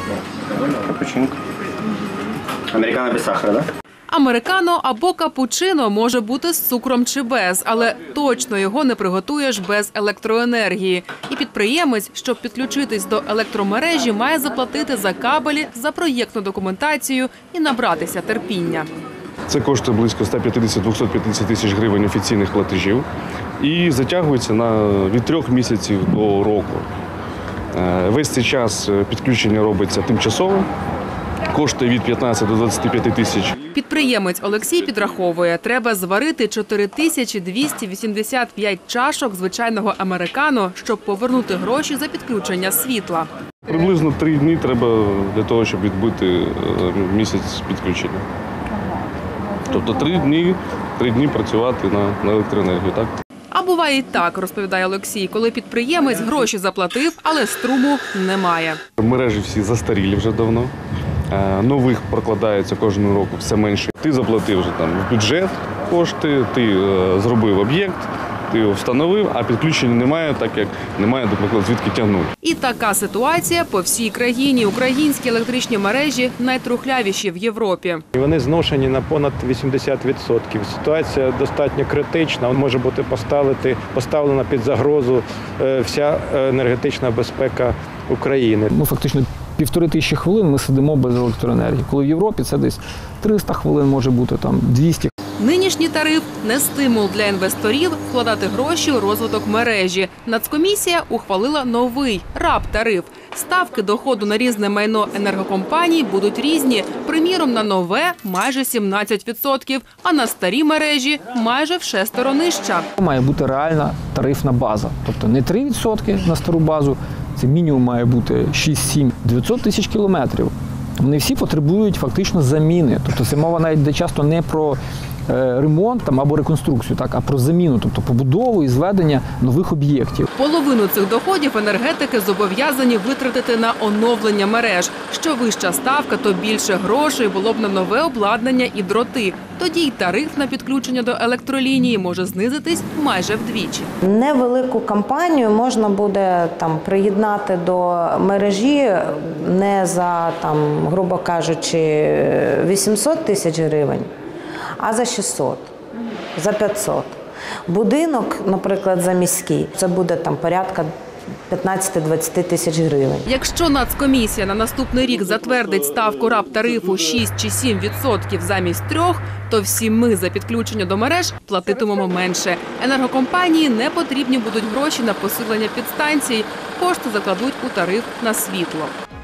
Капучинка. Американо без сахара, так? Американо або капучино може бути з цукром чи без, але точно його не приготуєш без електроенергії. І підприємець, щоб підключитись до електромережі, має заплатити за кабелі, за проєктну документацію і набратися терпіння. Це коштує близько 150-250 тисяч гривень офіційних платежів і затягується від 3 місяців до року. Весь цей час підключення робиться тимчасово, коштує від 15 до 25 тисяч. Підприємець Олексій підраховує, треба зварити 4285 чашок звичайного американо, щоб повернути гроші за підключення світла. Приблизно 3 дні треба для того, щоб відбити місяць підключення. Тобто 3 дні працювати на електроенергію, так? А буває і так, розповідає Олексій, коли підприємець гроші заплатив, але струму немає. Мережі всі застарілі вже давно. Нових прокладається кожного року все менше. Ти заплатив вже там в бюджет кошти, ти зробив об'єкт, ти його встановив, а підключення немає, так як немає, наприклад, звідки тягнути. І така ситуація по всій країні. Українські електричні мережі найтрухлявіші в Європі. Вони зношені на понад 80%. Ситуація достатньо критична. Може бути поставлена під загрозу вся енергетична безпека України. Фактично 1500 хвилин ми сидимо без електроенергії. Коли в Європі це десь 300 хвилин, може бути там 200. Нинішній тариф – не стимул для інвесторів вкладати гроші у розвиток мережі. Нацкомісія ухвалила новий РАП-тариф. Ставки доходу на різне майно енергокомпаній будуть різні. Приміром, на нове – майже 17%, а на старі мережі – майже вшестеро нижча. Має бути реальна тарифна база. Тобто не 3% на стару базу, це мінімум має бути 6-7, 900 тисяч кілометрів. Вони всі потребують фактично заміни. Тобто це мова навіть йде часто не про ремонт або реконструкцію, а про заміну, тобто побудову і зведення нових об'єктів. Половину цих доходів енергетики зобов'язані витратити на оновлення мереж. Що вища ставка, то більше грошей було б на нове обладнання і дроти. Тоді й тариф на підключення до електролінії може знизитись майже вдвічі. Невелику компанію можна буде приєднати до мережі не за, грубо кажучи, 800 тисяч гривень, а за 600, за 500. Будинок, наприклад, за міський, це буде порядка 15-20 тисяч гривень. Якщо Нацкомісія на наступний рік затвердить ставку РАП-тарифу 6 чи 7% замість 3%, то всі ми за підключення до мереж платитимемо менше. Енергокомпанії не потрібні будуть гроші на посилення підстанцій, кошти закладуть у тариф на світло.